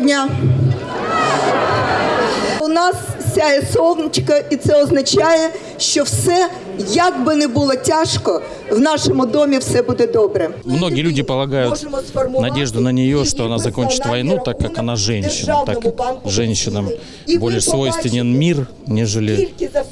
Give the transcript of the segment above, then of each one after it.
дня. У нас сяє сонечко, і це означає, що все, як би не було тяжко, в нашому домі все буде добре. Многие люди полагают надежду на нее, что она закончит войну, так как она женщина, так как женщинам более свойственен мир, нежели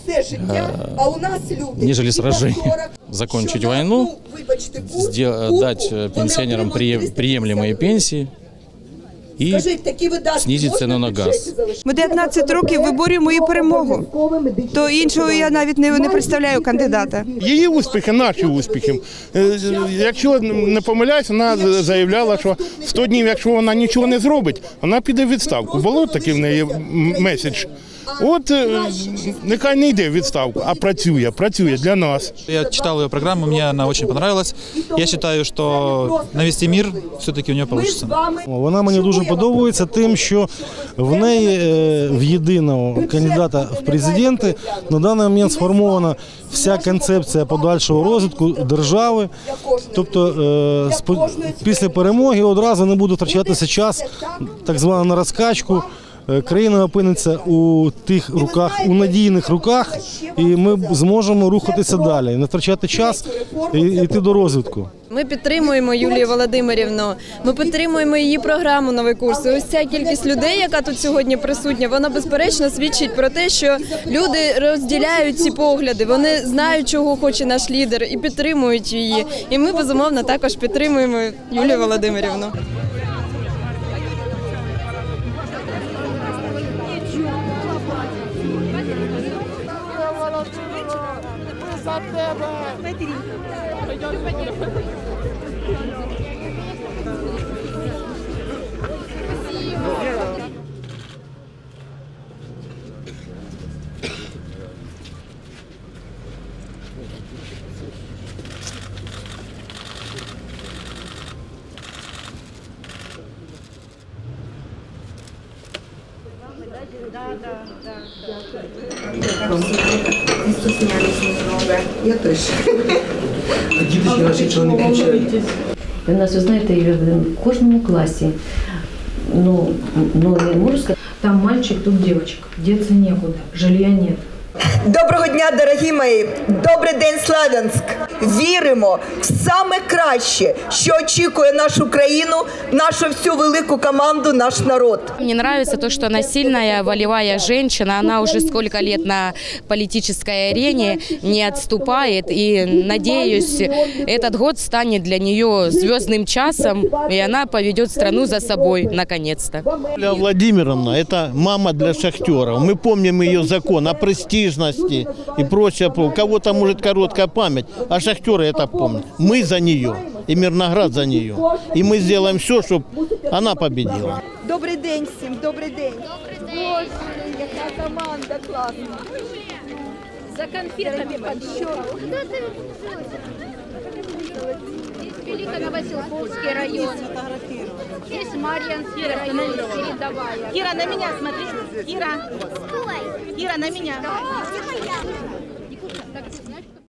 сражение. Закончить войну, дать пенсионерам приемлемые пенсии і знизити ціну на газ. Ми 19 років виборюємо її перемогу. То іншого я навіть не представляю кандидата. Її успіхи, наші успіхи. Якщо не помиляюсь, вона заявляла, що 100 днів, якщо вона нічого не зробить, вона піде в відставку. Було такий в неї меседж. От нехай не йде в відставку, а працює для нас. Я читал ее программу, мне она очень понравилась. Я считаю, что навести мир все-таки у нее получится. Вона мені дуже подобається тим, що в неї, в єдиного кандидата в президенти, на даний момент сформована вся концепція подальшого розвитку держави. Тобто після перемоги одразу не буде втрачатися час, так звано на розкачку. Країна опиниться у тих руках, у надійних руках, і ми зможемо рухатися далі, не втрачати час і йти до розвитку. Ми підтримуємо Юлію Володимирівну, ми підтримуємо її програму «Новий курс». І ось ця кількість людей, яка тут сьогодні присутня, вона безперечно свідчить про те, що люди розділяють ці погляди, вони знають, чого хоче наш лідер і підтримують її. І ми, безумовно, також підтримуємо Юлію Володимирівну. За тебе! Я теж. А діти ще наші чого не включають? У нас, ви знаєте, в кожному класі, ну не можу сказати, там мальчик, тут дівчинка, діться нікуди, жилья нет. Доброго дня, дорогі мої! Добрий день, Славянськ! Віримо в саме краще, що очікує нашу країну, нашу всю велику команду, наш народ. Мне нравится то, что она сильная, волевая женщина. Она уже сколько лет на политической арене, не отступает. И, надеюсь, этот год станет для нее звездным часом, и она поведет страну за собой, наконец-то. Юлия Владимировна – это мама для шахтеров. Мы помним ее закон о престижности и прочее. У кого-то может короткая память, а шахтеры это помнят. Мы за нее, и Мирноград за нее. И мы сделаем все, чтобы она победила. Добрий день всім, добрий день. Боже, яка команда класна. За конфетами подъем. Здесь Великоновасилковский район. Здесь Марьинский район, передовая. Кира, на меня смотри. Кира. Кира, на меня.